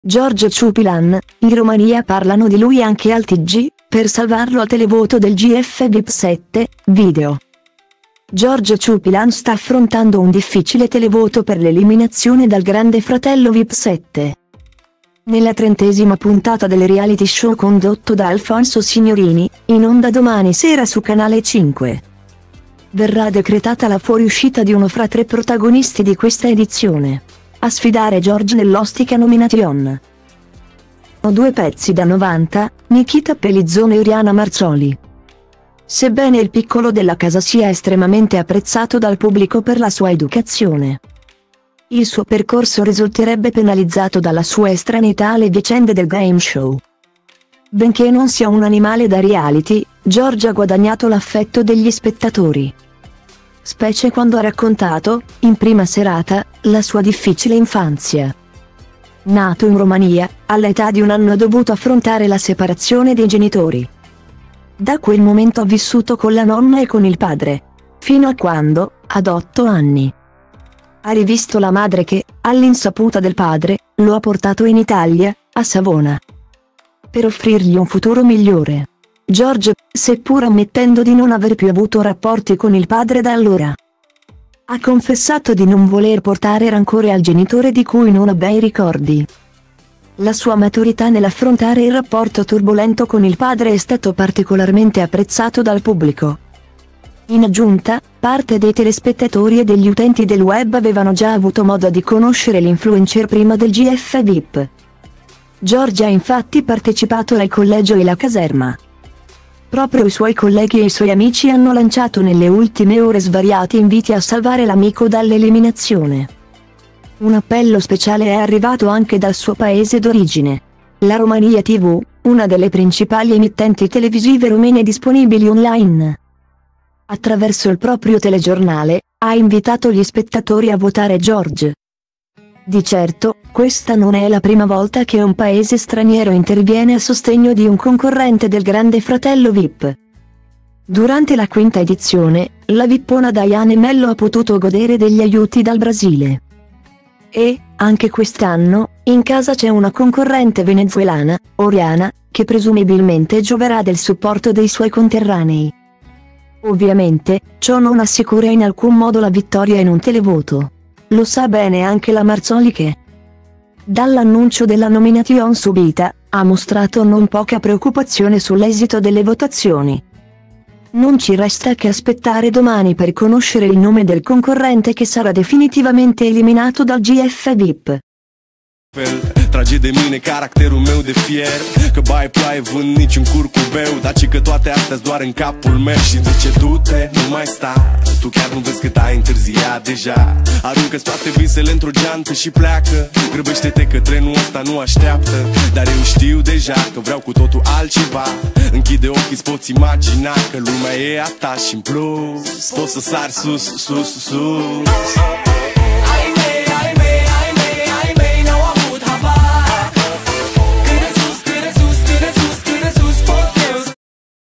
Giorgio Ciupilan, in Romania parlano di lui anche al TG, per salvarlo al televoto del GF VIP 7, video. Giorgio Ciupilan sta affrontando un difficile televoto per l'eliminazione dal Grande Fratello VIP 7. Nella 30ª puntata del reality show condotto da Alfonso Signorini, in onda domani sera su Canale 5. Verrà decretata la fuoriuscita di uno fra 3 protagonisti di questa edizione. A sfidare Giorgio nell'Ostica Nomination. 2 pezzi da 90, Nikita Pellizzone e Oriana Marzoli. Sebbene il piccolo della casa sia estremamente apprezzato dal pubblico per la sua educazione, il suo percorso risulterebbe penalizzato dalla sua estraneità alle vicende del game show. Benché non sia un animale da reality, Giorgio ha guadagnato l'affetto degli spettatori. Specie quando ha raccontato, in prima serata, la sua difficile infanzia. Nato in Romania, all'età di 1 anno ha dovuto affrontare la separazione dei genitori. Da quel momento ha vissuto con la nonna e con il padre. Fino a quando, ad 8 anni, ha rivisto la madre che, all'insaputa del padre, lo ha portato in Italia, a Savona, per offrirgli un futuro migliore. Giorgio, seppur ammettendo di non aver più avuto rapporti con il padre da allora, ha confessato di non voler portare rancore al genitore di cui non ha bei ricordi. La sua maturità nell'affrontare il rapporto turbolento con il padre è stato particolarmente apprezzato dal pubblico. In aggiunta, parte dei telespettatori e degli utenti del web avevano già avuto modo di conoscere l'influencer prima del GF VIP. Giorgio ha infatti partecipato al collegio e la caserma. Proprio i suoi colleghi e i suoi amici hanno lanciato nelle ultime ore svariati inviti a salvare l'amico dall'eliminazione. Un appello speciale è arrivato anche dal suo paese d'origine. La Romania TV, una delle principali emittenti televisive rumene disponibili online, attraverso il proprio telegiornale, ha invitato gli spettatori a votare Giorgio. Di certo, questa non è la prima volta che un paese straniero interviene a sostegno di un concorrente del Grande Fratello VIP. Durante la 5ª edizione, la vippona Diane Mello ha potuto godere degli aiuti dal Brasile. E, anche quest'anno, in casa c'è una concorrente venezuelana, Oriana, che presumibilmente gioverà del supporto dei suoi conterranei. Ovviamente, ciò non assicura in alcun modo la vittoria in un televoto. Lo sa bene anche la Marzoli che, dall'annuncio della nomination subita, ha mostrato non poca preoccupazione sull'esito delle votazioni. Non ci resta che aspettare domani per conoscere il nome del concorrente che sarà definitivamente eliminato dal GF VIP. Trage de mine caracterul meu de fier, că bai ploaie vând nici un curcubeu, dar ci că toate astea doar în capul meu. Și zice du-te, nu mai sta, tu chiar nu vezi cât ai întârziat deja. Aruncă-ți toate visele într-o geantă și pleacă, grăbește-te că trenul ăsta nu așteaptă. Dar eu știu deja că vreau cu totul altceva. Închide ochii, îți poți imagina că lumea e a ta și în plus poți să sari sus, sus, sus.